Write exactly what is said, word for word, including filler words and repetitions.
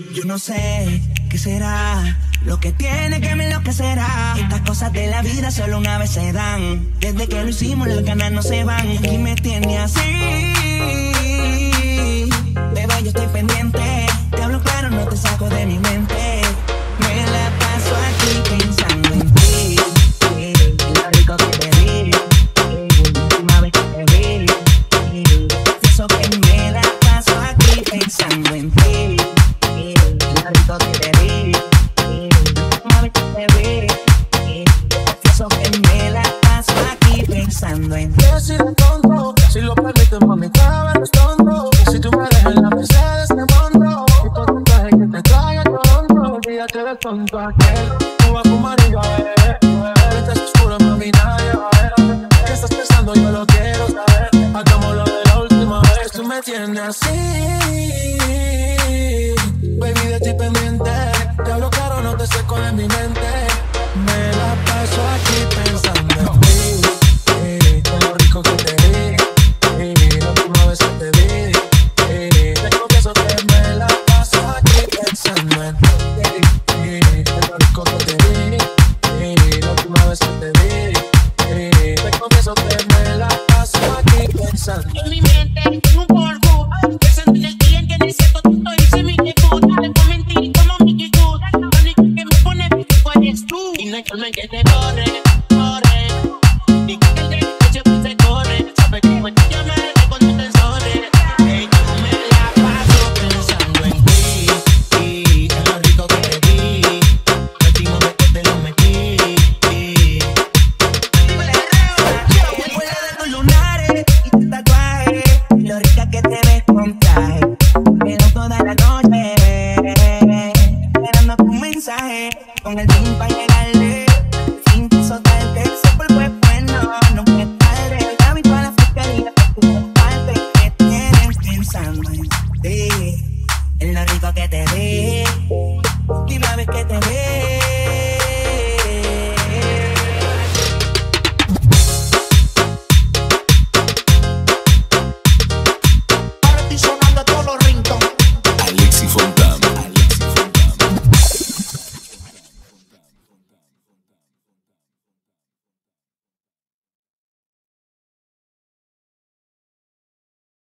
Yo no sé qué será lo que tiene que me enloquecerá. Estas cosas de la vida solo una vez se dan. Desde que lo hicimos las ganas no se van. Y me tiene así. Bebé, yo estoy pendiente. Te hablo claro, no te saco de mi mente. Me la paso aquí pensando en ti. Lo rico que te vi. La última vez que te vi. Eso que me la paso aquí pensando en ti. Lo rico que te vi. La última vez que te vi. Eso que me la paso aquí pensando en ti. Yo soy un tonto, si lo permites, mami, cabe los tontos. Si tú me dejas en la Mercedes, te monto. Y todo el traje que te traiga tonto. Olvídate del tonto aquel. No va a fumar y yo a ver. Vete es oscuro, mami, nadie va a ver. ¿Qué estás pensando? Yo lo quiero saber. Hagámoslo de la última vez. Tú me tienes así. Baby, de ti pendiente. Te hablo claro, no te seco de mi mente. Me la paso aquí pensando en ti. Eh, con lo rico que te vi. Eh, la última vez que te vi. Eh, te confieso que me la paso aquí pensando en ti. Eh, con lo rico que te vi. Eh, la última vez que te vi. Eh, te confieso que me la paso aquí pensando en ti. En mi mente tengo un polvo, pensando en el día en que necesito todo y se me llegó. Dale por mentir como Mickey Good. Lo único que me pone pico eres tú. Y no hay forma en que te corre, corre. Y que el derecho pues se corre. Sabes que cuando yo me arreglo con tus tensores. Ey, yo me la paso pensando en ti. Y en lo rico que te vi. La última vez que te lo metí. Recuerda de tus lunares y tus tatuajes, lo rica que te ves con traje. Pero toda la noche esperando tu mensaje con el